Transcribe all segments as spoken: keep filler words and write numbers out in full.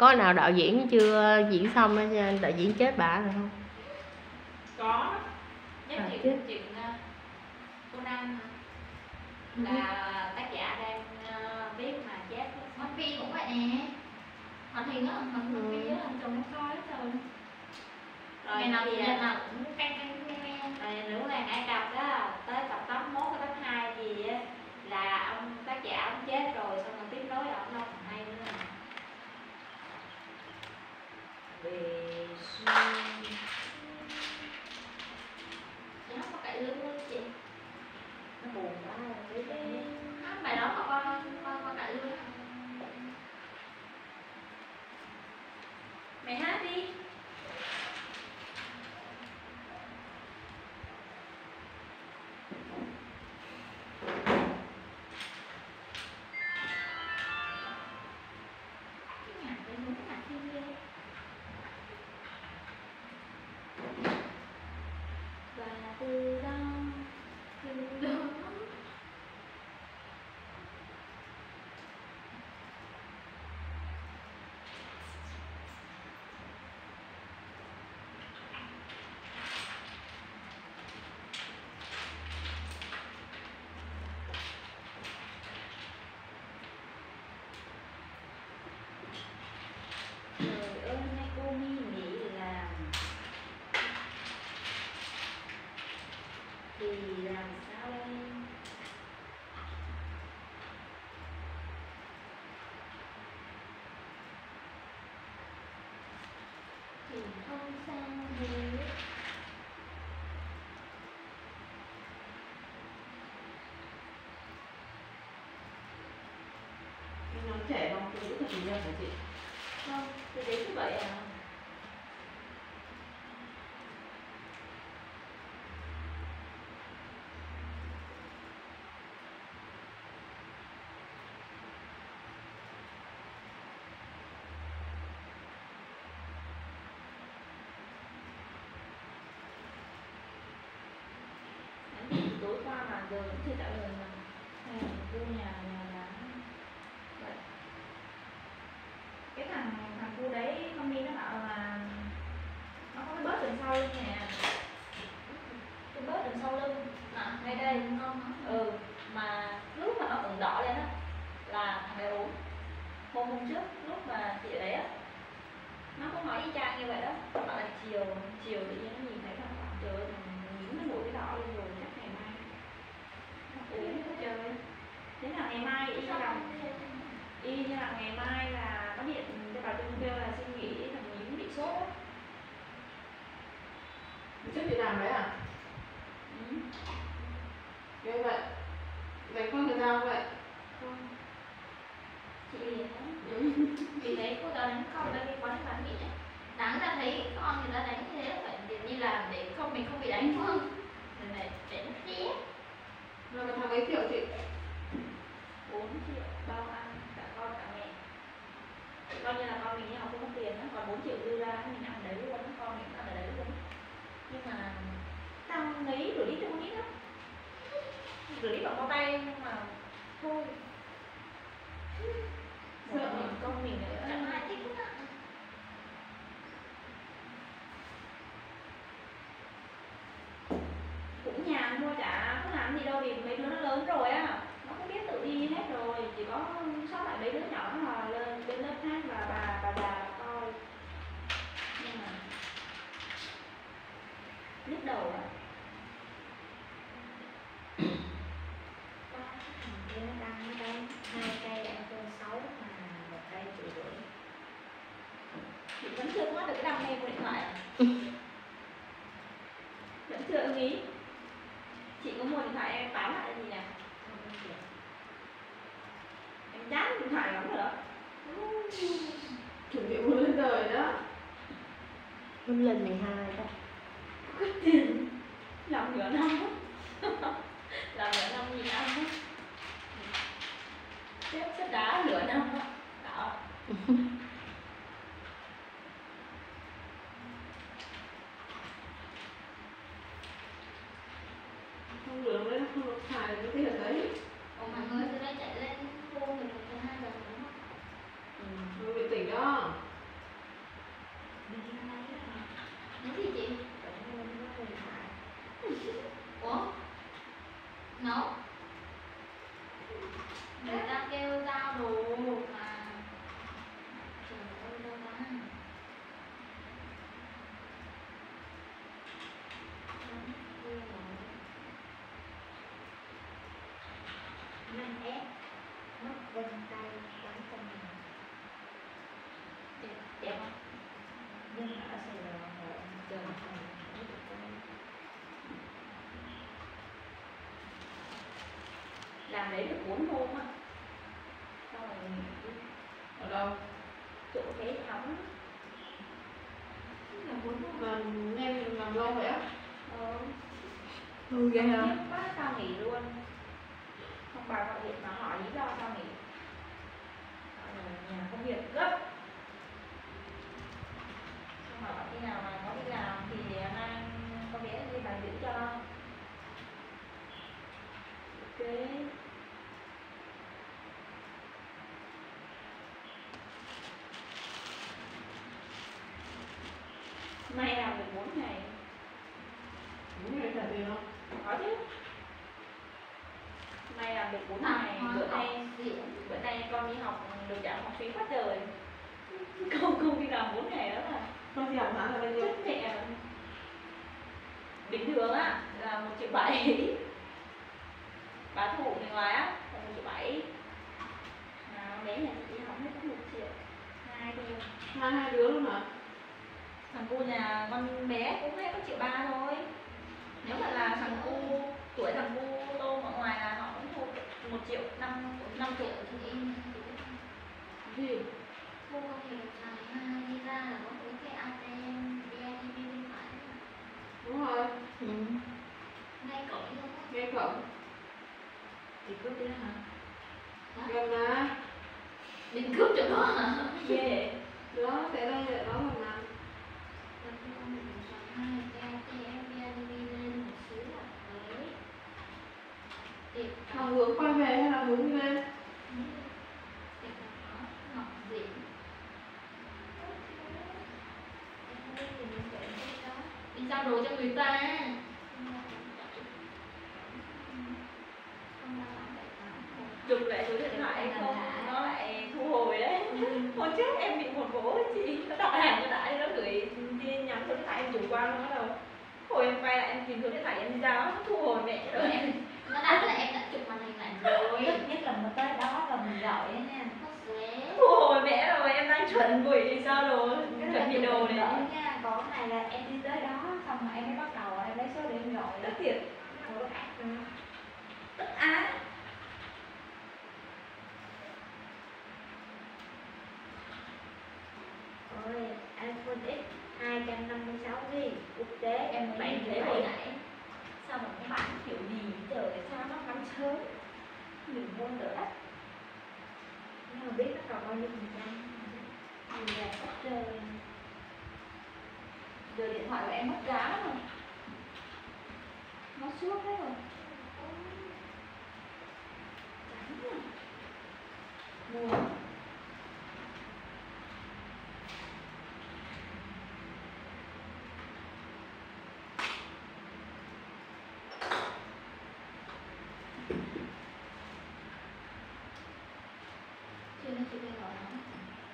có nào đạo diễn chưa diễn xong á, đạo diễn chết bà rồi không? Có. Nhất À, chuyện chết. chuyện uh, Conan là tác giả đang uh, viết mà chết. One Piece cũng vậy nè. Hoạt hình á, One Ừ. Piece á, chồng nó coi hết rồi. Rồi Ngày nào thì thì là- lần nào cũng canh canh canh canh. Rồi nữ hoàng Ai Cập đó, tới tập tám mươi mốt và tám mươi hai thì á, là ông tác giả ông chết rồi, xong rồi tiếp nối ông đâu còn hay nữa. Về suy Chị không có cải lương luôn chị. nó buồn quá rồi cái Hát bài đó mà con con con cải lương hả? mày hát đi. Cái nhạc đấy đúng nhạc thiên nhiên. Và từ đó Từ đó. trời ơi nay cô mi nghỉ làm thì làm sao đây? Thì không sao hết. Cái nhóm trẻ không phụ nữ thật tình nhân hả chị? Không, thì đến thứ bảy à? Nhắn tin tối qua mà giờ vẫn chưa trả lời mà. Hay là cô nhà nhà là vậy. Cái thằng thằng cô đấy comment nó bảo là nó có cái bớt đằng sau lưng nè, cái bớt đằng sau lưng À, ngay đây. ngon hả? Ừ, mà lúc mà nó ửng đỏ lên á là thằng bé ốm. Hôm hôm trước lúc mà chị ở đấy á, nó cũng nói y chang như vậy đó. Nó bảo là chiều chiều tự nhiên nó nhìn thấy thằng bạn trời ơi, thằng nhím nó nổi cái đỏ lên rồi, chắc ngày mai nó ốm quá trời. Thế là ngày mai y rằng y như là ngày mai là có điện cho bà Trung kêu là xin nghỉ thằng nhím bị sốt á. Trước chị làm đấy à? Ừ. Như vậy dành không thời gian vậy? Không. Chị liền á. Vì đấy cô giáo đánh con đây cái quán bán mì ấy. Đáng ra thấy con người ta đánh như thế là phải kiểu như là để không mình không bị đánh không? Rồi này để nó khé. Rồi mà thằng mấy triệu chị? bốn triệu bao ăn cả con cả mẹ. Coi như là con mình đi học không có tiền á, còn bốn triệu dư ra mình ăn đấy luôn, con mình cũng ăn ở đấy luôn. Nhưng mà tao lấy rửa đi cho con ít lắm. Rửa đi bằng bao tay nhưng mà thôi. Một Sợ. mình con mình nữa. Chẳng ai thích lắm ạ. Cũng nhàn mua chả có làm gì đâu vì mấy đứa nó lớn rồi á, nó cũng biết tự đi hết rồi, chỉ có sót lại mấy đứa nhỏ là lên đến lớp hát và bà bà già coi. Nhưng mà nhức đầu á. Có thằng kia nó đăng ở đây hai cây iPhone sáu mà một cây triệu rưỡi. Chị vẫn chưa thoát được cái đam mê của điện thoại à? Vẫn chưa ưng ý. Chị có mua điện thoại em bán lại gì nè? Em chán điện thoại lắm rồi đó. Chuẩn bị muốn lên đời đó. Muốn lên mười hai đó. Có tiền làm nửa năm á. Làm nửa năm gì ăn á. Xếp xếp đá nửa năm á. Đó. Không được đấy, không được xài cái tiền đấy. Ủa mà người từ đây chạy lên khu mình được hai giờ đúng không? Ừ, bị tỉnh đó. ép mất vân tay tám trăm ngàn. Đẹp, đẹp không? Nhưng mà ở Sài Gòn rồi em chờ hàng mấy chục cây. Làm đấy được bốn hôm á. Xong rồi Ở đâu? chỗ cái thắm. Là muốn mà nghe làm lâu vậy á? Ờ. Ừ vậy hả? Khiếp quá sao nghỉ luôn. Không bà gọi điện mà hỏi lý do sao nghỉ. Bảo là nhà có việc gấp. Xong bảo khi nào mà có đi làm thì mang con bé đi bà giữ cho. Ok. Nay làm được bốn ngày. Muốn nghe trả tiền không? Có chứ. Nay làm được bốn À, ngày. hóa Bữa học nay diễn. bữa nay con đi học được giảm học phí quá trời. Không không đi làm bốn ngày đó là Con thì hàng tháng là bao nhiêu? chết mẹ. Bình thường á là một triệu bảy. Bà thu người ngoài á là một triệu bảy. Mà bé nhà chị đi học hết có một triệu hai thôi. Hai hai đứa luôn hả? Thằng cu nhà con bé cũng hết có triệu ba thôi. Nếu mà là thằng cu tuổi thằng cu tôm ở ngoài là họ cũng thu một triệu năm năm triệu. Triệu thì em Gì? thu không hiểu xài mà đi ra là có mấy cái a tê em bê i đê bê bên phải á. Đúng rồi, Ừ. Ngay cổng luôn á. nghe cổng. Thì cướp đi đó hả? Gần mà. Định cướp chỗ đó hả? Ghê vậy. Đó, sẽ đây là đó gần mà. Là thu không hiểu xài hai cái a tê em bê i đê bê lên một xíu là tới. Tiệp Là hướng quay về hay là hướng đi lên? Tiệp là có Ngọc Diễn. Em không biết gì mình kể cái đó. Đi giao đồ cho người ta. Chụp lại số điện thoại không nó lại thu hồi đấy. Hôm trước em bị một bố ấy chị, nó đặt hàng cho đã nó gửi tin nhắn số điện thoại em chủ quan nó đâu. Hồi em quay lại em tìm số điện thoại em giao nó thu hồi mẹ rồi. Em nó đặt là em đã chụp màn hình lại rồi. Nhất nhất là mình tới đó là mình gọi á nha. Có xé. Thu hồi mẹ rồi em đang chuẩn gửi sao đồ chuẩn bị đồ này này. nha, còn cái này là em đi tới đó xong rồi em mới bắt đầu em lấy số điện gọi Tất đó. thiệt. Ủa, ác nữa. Tất á. Ôi, iPhone X hai trăm năm mươi sáu gi bi quốc tế Em bảy bảy mươi thế bảy. hồi nãy. Sao mà không bán kiểu gì trời sao nó bán sớm. Đừng mua đỡ đắt. Nhưng mà biết nó còn bao nhiêu phần trăm. Mình là hết trơn. Giờ điện thoại của em mất giá lắm rồi. Nó suốt hết rồi. Chán rồi. Mua. Chưa nó chưa về gọi nó.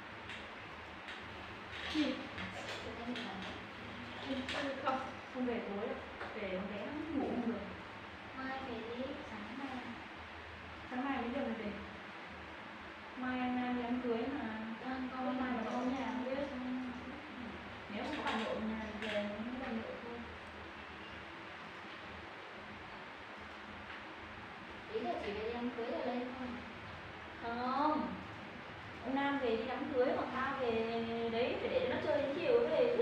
Gì? Chưa có điện thoại. Không, không về tối đâu. Về con bé nó ngủ không được. Mai về đi, sáng mai. Sáng mai mấy giờ mới về? Mai anh Nam đi đám cưới mà. Đang Có coi mai mà mà không nhà không biết. xong. Nếu không có bà nội nhà thì về không có bà nội thôi. Ý là chỉ về đi đám cưới rồi lên thôi. Không. Ông Nam về đi đám cưới còn tao về đấy phải để nó chơi đến chiều mới về chứ.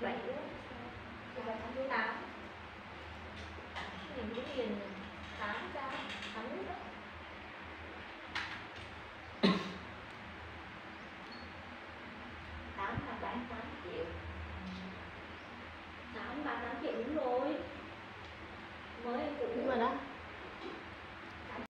bảy nữa thì vào tháng thứ tám mình cũng liền tám ra tám nữa